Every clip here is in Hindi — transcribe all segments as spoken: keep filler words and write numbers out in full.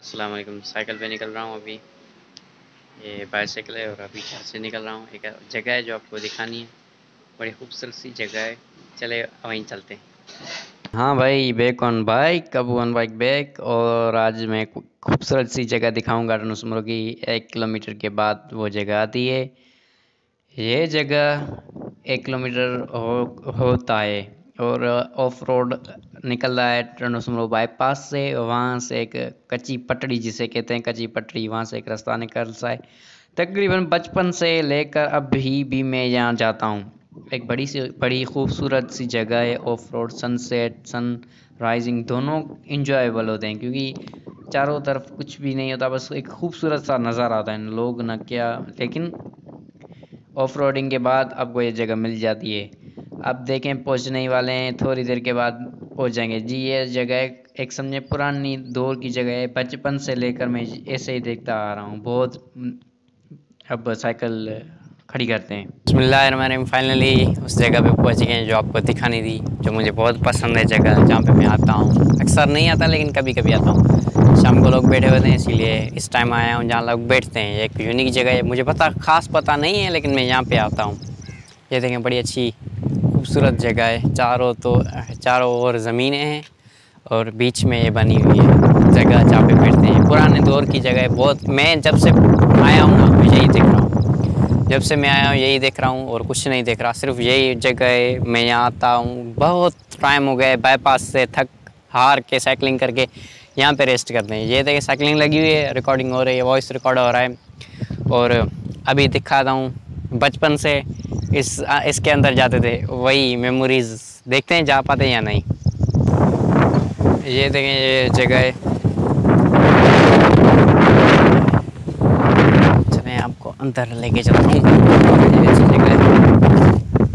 अस्सलाम वालेकुम। साइकिल पे निकल रहा हूँ अभी। ये बाइसाइकिल है और अभी घर से निकल रहा हूँ। एक जगह है जो आपको दिखानी है, बड़ी खूबसूरत सी जगह है। चले वहीं चलते हैं। हाँ भाई, बैक ऑन बाइक, कब ऑन बाइक बैक। और आज मैं खू- खूबसूरत सी जगह दिखाऊंगा रनसमुरो की। एक किलोमीटर के बाद वो जगह आती है। ये जगह एक किलोमीटर हो, होता है और ऑफ रोड निकल रहा है टर्नसमरो बाईपास से। वहाँ से एक कच्ची पटड़ी जिसे कहते हैं, कच्ची पटड़ी, वहाँ से एक रास्ता निकल रहा है। तकरीबन बचपन से लेकर अभी भी मैं यहाँ जाता हूँ। एक बड़ी सी बड़ी खूबसूरत सी जगह है। Off road sunset sun rising दोनों इंजॉयबल होते हैं, क्योंकि चारों तरफ कुछ भी नहीं होता, बस एक खूबसूरत सा नज़ारा आता है, लोग न क्या। लेकिन ऑफ रोडिंग के बाद आपको ये जगह मिल जाती है। अब देखें, पहुंचने ही वाले हैं, थोड़ी देर के बाद पहुंच जाएंगे जी। ये जगह एक, एक समझे पुरानी दौर की जगह है। बचपन से लेकर मैं ऐसे ही देखता आ रहा हूँ बहुत। अब साइकिल खड़ी करते हैं। बिस्मिल्लाहिर्रहमानिर्रहीम। फाइनली उस जगह पे पहुंच गए हैं जो आपको दिखानी थी, जो मुझे बहुत पसंद है जगह, जहाँ पे मैं आता हूँ। अक्सर नहीं आता लेकिन कभी कभी आता हूँ। शाम को लोग बैठे होते हैं, इसीलिए इस टाइम आया हूँ जहाँ लोग बैठते हैं। ये एक यूनिक जगह है, मुझे पता खास पता नहीं है लेकिन मैं यहाँ पे आता हूँ। ये देखें, बड़ी अच्छी खूबसूरत जगह है। चारों तो चारों ओर ज़मीनें हैं और बीच में ये बनी हुई है जगह जहाँ पे बैठते हैं। पुराने दौर की जगह है बहुत। मैं जब से आया हूँ ना, मैं यही देख रहा हूँ। जब से मैं आया हूँ यही देख रहा हूँ और कुछ नहीं देख रहा, सिर्फ यही जगह है। मैं यहाँ आता हूँ, बहुत टाइम हो गए। बाईपास से थक हार के साइकिलिंग करके यहाँ पे रेस्ट करते हैं। ये देखिए, साइकिलिंग लगी हुई है, रिकॉर्डिंग हो रही है, वॉइस रिकॉर्ड हो रहा है। और अभी दिखाता हूँ, बचपन से इस इसके अंदर जाते थे, वही मेमोरीज देखते हैं, जा पाते हैं या नहीं। ये देखें, ये जगह है। चलें, आपको अंदर लेके चलता हूँ। ये अच्छी जगह है।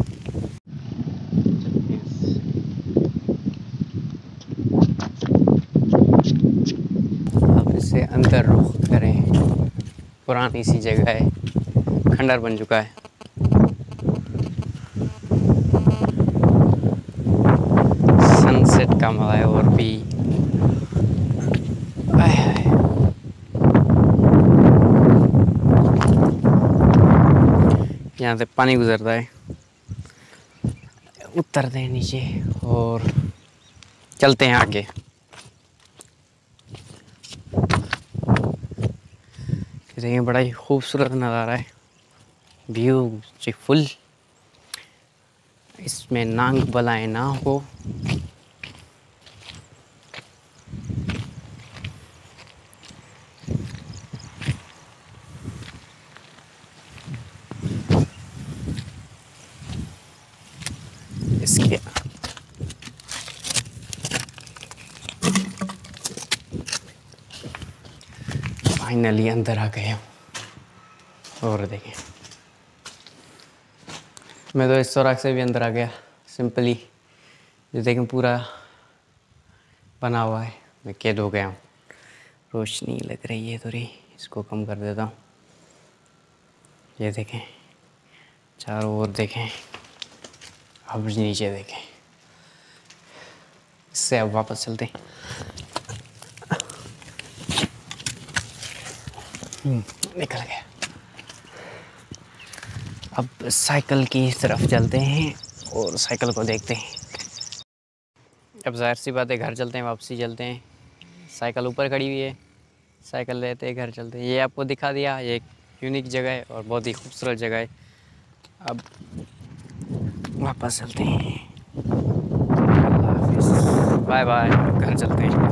अब इससे अंदर रुख करें। पुरानी सी जगह है, खंडर बन चुका है। सनसेट का मज़ा है और भी। आय हाय। यहाँ से पानी गुजरता है, उतरते हैं नीचे और चलते हैं आगे। देखिए, बड़ा ही खूबसूरत नज़ारा है, ब्यूटीफुल। इसमें नांग बलाएं ना हो। इसके फाइनली अंदर आ गए हम। और देखें, मैं तो इस सुराख से भी अंदर आ गया सिंपली। ये देखें, पूरा बना हुआ है, मैं कैद हो गया हूँ। रोशनी लग रही है थोड़ी, इसको कम कर देता हूँ। ये देखें, चारों ओर देखें, अब नीचे देखें। इससे अब वापस चलते हैं। निकल गया। अब साइकिल की तरफ चलते हैं और साइकिल को देखते हैं। अब जाहिर सी बात है, घर चलते हैं, वापसी चलते हैं। साइकिल ऊपर खड़ी हुई है, साइकिल लेते हैं, घर चलते हैं। ये आपको दिखा दिया, ये एक यूनिक जगह है और बहुत ही खूबसूरत जगह है। अब वापस चलते हैं। अल्लाह हाफिज़, बाय बाय, घर चलते हैं।